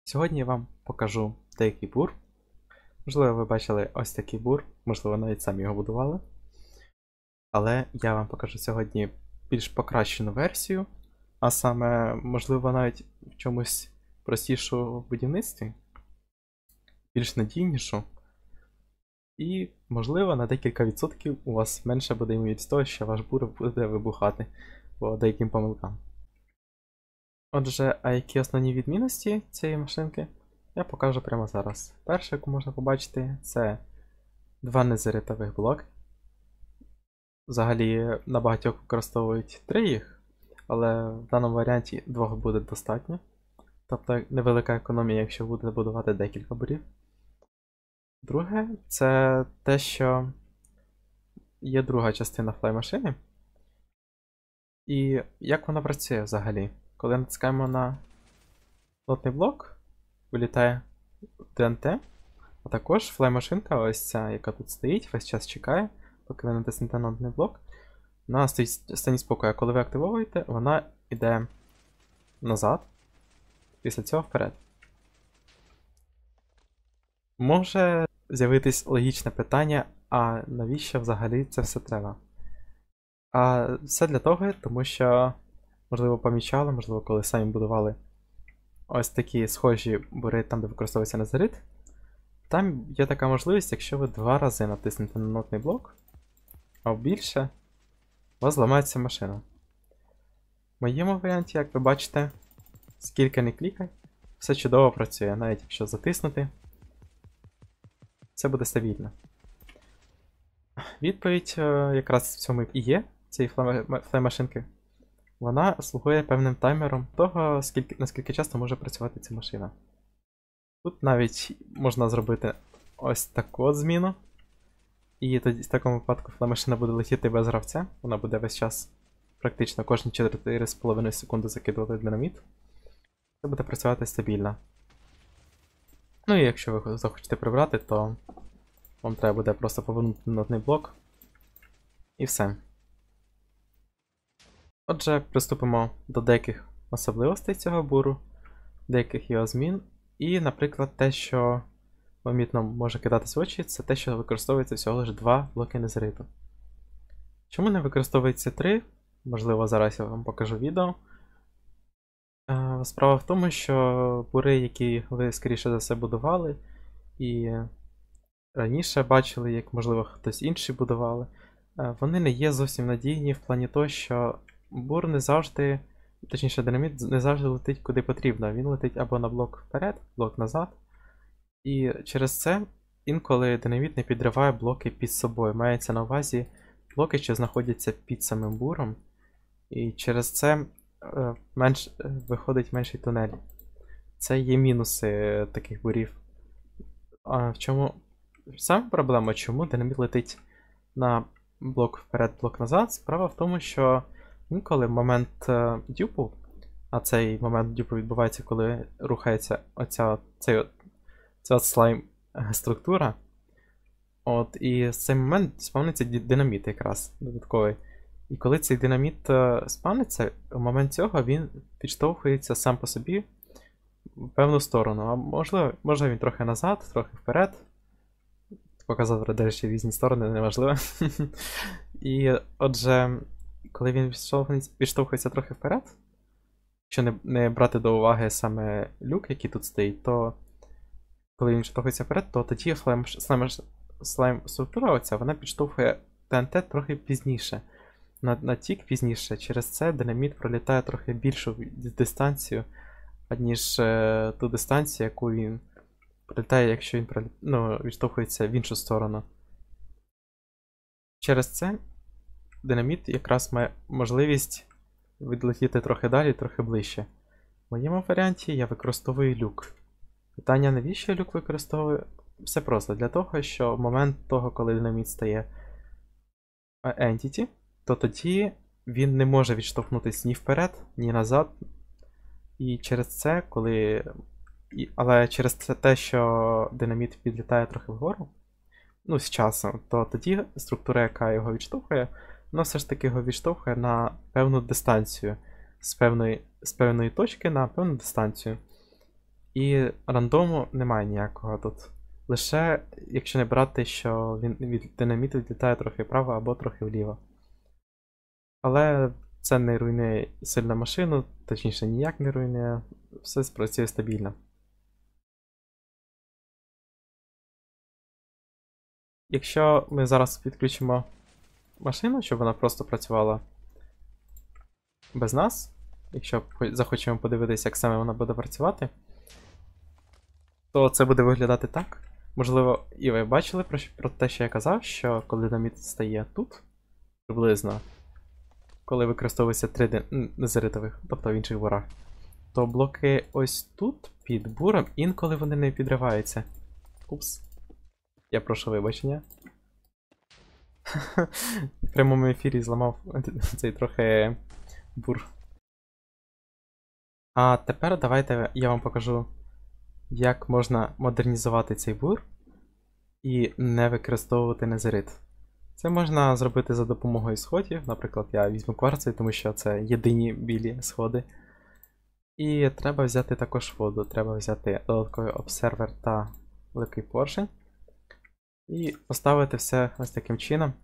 Сьогодні я вам покажу деякий бур. Можливо, ви бачили ось такий бур, можливо, навіть самі його будували. Але я вам покажу сьогодні більш покращену версію, а саме, можливо, навіть в чомусь простішу в будівництві, більш надійнішу. І, можливо, на декілька відсотків у вас менше буде ймовірність того, що ваш бур буде вибухати по деяким помилкам. Отже, а які основні відмінності цієї машинки, я покажу прямо зараз. Перше, яку можна побачити, це два незеритових блоки. Взагалі на багатьох використовують 3 їх, але в даному варіанті 2 буде достатньо. Тобто невелика економія, якщо буде будувати декілька бурів. Друге, це те, що є друга частина флаймашини. І як вона працює взагалі? Коли натискаємо на нотний блок, вилітає ТНТ, а також флаймашинка, ось ця, яка тут стоїть, весь час чекає, поки ви натиснете нотний блок. Вона стоїть в стані спокою, а коли ви активовуєте, вона йде назад, після цього вперед. Може з'явитись логічне питання, а навіщо взагалі це все треба? А все для того, тому що, можливо, помічали, можливо, коли самі будували ось такі схожі бури там, де використовується незерит. Там є така можливість, якщо ви 2 рази натиснете на нотний блок, а більше, у вас зламається машина. В моєму варіанті, як ви бачите, скільки не клікай, все чудово працює, навіть якщо затиснути, все буде стабільно. Відповідь якраз в цьому і є, цієї флеймашинки. Вона слугує певним таймером того, наскільки часто може працювати ця машина. Тут навіть можна зробити ось таку от зміну. І тоді в такому випадку флеймашина буде летіти без гравця, вона буде весь час практично кожні 4,5 секунди закидувати динаміт. Це буде працювати стабільно. Ну і якщо ви захочете прибрати, то вам треба буде просто повернути нотний блок. І все. Отже, приступимо до деяких особливостей цього буру, деяких його змін. І, наприклад, те, що помітно може кидатись в очі, це те, що використовується всього лише 2 блоки незериту. Чому не використовується 3? Можливо, зараз я вам покажу відео. Справа в тому, що бури, які ви, скоріше за все, будували, і раніше бачили, як, можливо, хтось інший будували, вони не є зовсім надійні в плані того, що бур не завжди, точніше, динаміт не завжди летить куди потрібно. Він летить або на блок вперед, блок назад. І через це інколи динаміт не підриває блоки під собою. Мається на увазі блоки, що знаходяться під самим буром. І через це виходить менший тунель. Це є мінуси таких бурів. А в чому саме проблема? Чому динаміт летить на блок вперед, блок назад? Справа в тому, що інколи момент дюпу, а цей момент дюпу відбувається, коли рухається ця слайм структура. От, і в цей момент спавниться динаміт якраз додатковий. І коли цей динаміт спавниться, в момент цього він підштовхується сам по собі в певну сторону. А може він трохи назад, трохи вперед. Показав речі в різні сторони, неважливо. І отже, коли він підштовхується трохи вперед, якщо не брати до уваги саме люк, який тут стоїть, то коли він підштовхується вперед, то тоді слайм структура оця, вона підштовхує ТНТ трохи пізніше. На тік пізніше. Через це динаміт пролітає трохи більшу дистанцію, ніж ту дистанцію, яку він пролітає, якщо він відштовхується в іншу сторону. Через це динаміт якраз має можливість відлетіти трохи далі, трохи ближче. В моєму варіанті я використовую люк. Питання, навіщо я люк використовую? Все просто. Для того, що в момент того, коли динаміт стає Entity, то тоді він не може відштовхнутися ні вперед, ні назад. І через це, але через те, що динаміт підлітає трохи вгору, з часом, то тоді структура, яка його відштовхує, вона все ж таки його відштовхує на певну дистанцію. З певної точки на певну дистанцію. І рандому немає ніякого тут. Лише, якщо не брати, що він від динаміту відлітає трохи вправо або трохи вліво. Але це не руйнує сильно машину, точніше ніяк не руйнує, все спрацює стабільно. Якщо ми зараз підключимо машину, щоб вона просто працювала без нас, якщо захочемо подивитися, як саме вона буде працювати, то це буде виглядати так. Можливо, і ви бачили про те, що я казав, що коли динаміт стає тут, приблизно, коли використовується 3 незеритових, тобто в інших бурах, то блоки ось тут, під буром, інколи вони не підриваються. Упс. Я прошу вибачення. В прямому ефірі зламав цей трохи бур. А тепер давайте я вам покажу, як можна модернізувати цей бур і не використовувати незерит. Це можна зробити за допомогою сходів. Наприклад, я візьму кварцевий, тому що це єдині білі сходи. І треба взяти також воду, треба взяти додатковий обсервер та великий поршень. І поставити все ось таким чином.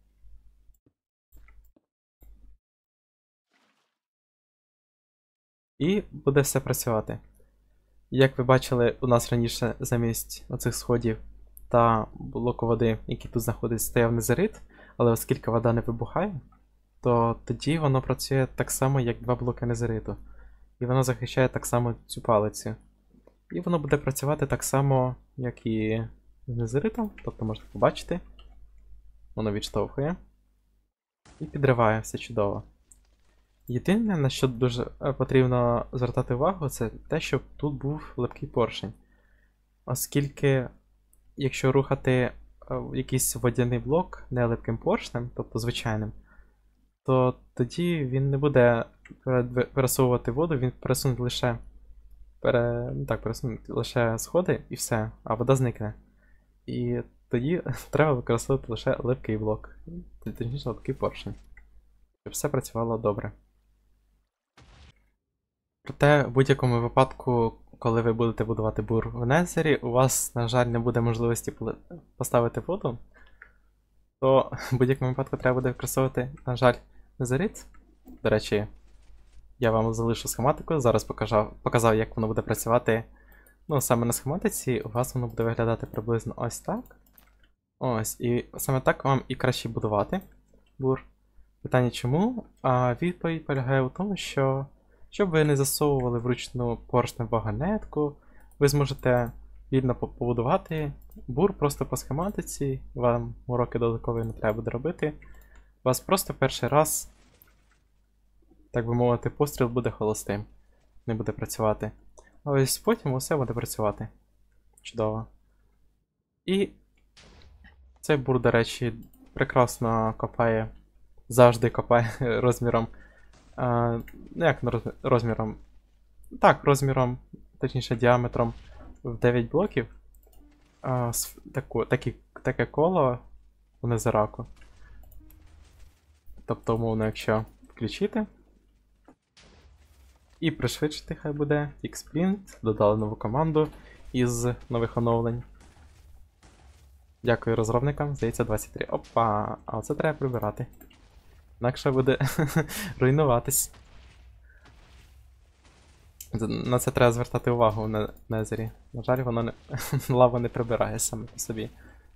І буде все працювати. Як ви бачили, у нас раніше замість оцих сходів та блоку води, який тут знаходиться, стояв незерит, але оскільки вода не вибухає, то тоді воно працює так само, як 2 блоки незериту. І воно захищає так само цю палицю. І воно буде працювати так само, як і з незеритом, тобто можете побачити, воно відштовхує і підриває, все чудово. Єдине, на що дуже потрібно звертати увагу, це те, щоб тут був липкий поршень. Оскільки, якщо рухати якийсь водяний блок не липким поршнем, тобто звичайним, то тоді він не буде пересовувати воду, він пересуне лише пересуне лише сходи і все, а вода зникне. І тоді треба використовувати лише липкий блок, точніше липкий поршень, щоб все працювало добре. Проте, в будь-якому випадку, коли ви будете будувати бур в Незері, у вас, на жаль, не буде можливості поставити воду, то в будь-якому випадку треба буде використовувати, на жаль, незерит. До речі, я вам залишу схематику, зараз показав, як воно буде працювати. Ну, саме на схематиці у вас воно буде виглядати приблизно ось так. Ось, і саме так вам і краще будувати бур. Питання чому? А відповідь полягає у тому, що щоб ви не засовували вручну поршнем вагонетку, ви зможете вільно побудувати бур просто по схематиці, вам уроки додаткові не треба буде робити. У вас просто перший раз, так би мовити, постріл буде холостим, не буде працювати. А ось потім усе буде працювати. Чудово. І цей бур, до речі, прекрасно копає, завжди копає розміром. Ну як розміром? Так, розміром, точніше діаметром в 9 блоків. Таке коло в незераку. Тобто, умовно, якщо включити і пришвидшити, хай буде Xprint, додали нову команду із нових оновлень. Дякую розробникам, здається 23. Опа, а оце треба прибирати. Інакше буде руйнуватись. На це треба звертати увагу на Незері. На жаль, воно лава не прибирає саме по собі.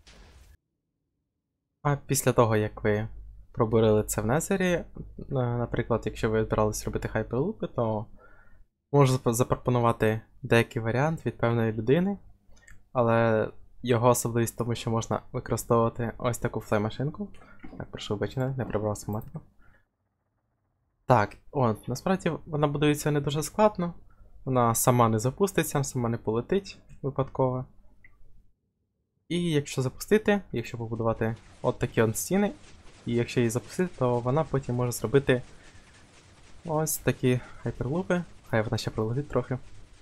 А після того, як ви пробурили це в Незері, наприклад, якщо ви збирались робити хайперлупи, то можу запропонувати деякий варіант від певної людини, але його особливість в тому, що можна використовувати ось таку флей-машинку. Так, прошу вибачення, не прибрав схематику. Так, насправді вона будується не дуже складно. Вона сама не запуститься, сама не полетить випадково. І якщо запустити, якщо побудувати от такі от стіни, і якщо її запустити, то вона потім може зробити ось такі хайперлупи. Хай вона ще пролетить трохи.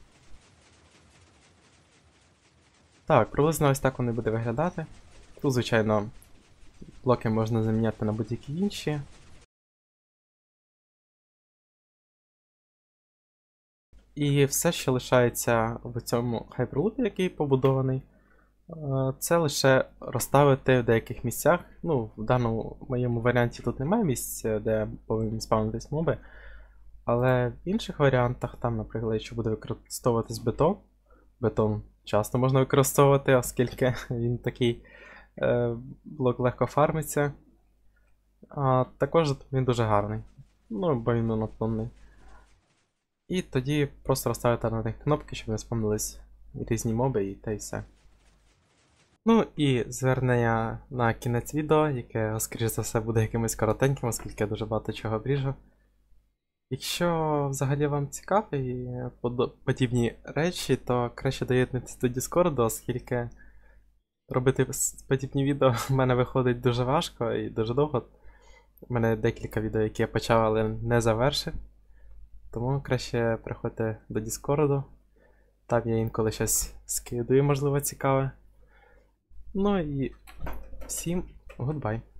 Так, приблизно ось так вони буде виглядати. Тут, звичайно, блоки можна заміняти на будь-які інші. І все, що лишається в цьому хайперлупі, який побудований, це лише розставити в деяких місцях. Ну, в даному моєму варіанті тут немає місць, де повинні спавнитись моби. Але в інших варіантах, там, наприклад, якщо буде використовуватись бетон часто можна використовувати, оскільки він такий блок легко фармиться. А також він дуже гарний. Ну, бо він монотонний. І тоді просто розставити на них кнопки, щоб не спавнились різні моби і те і все. Ну і звернення на кінець відео, яке, скоріш за все, буде якимось коротеньким, оскільки я дуже багато чого обріжу. Якщо взагалі вам цікаві подібні речі, то краще доєднуйтесь до Discord, оскільки робити подібні відео в мене виходить дуже важко і дуже довго. У мене декілька відео, які я почав, але не завершив. Тому краще приходьте до Discord. Там я інколи щось скидаю, можливо, цікаве. Ну і всім goodbye.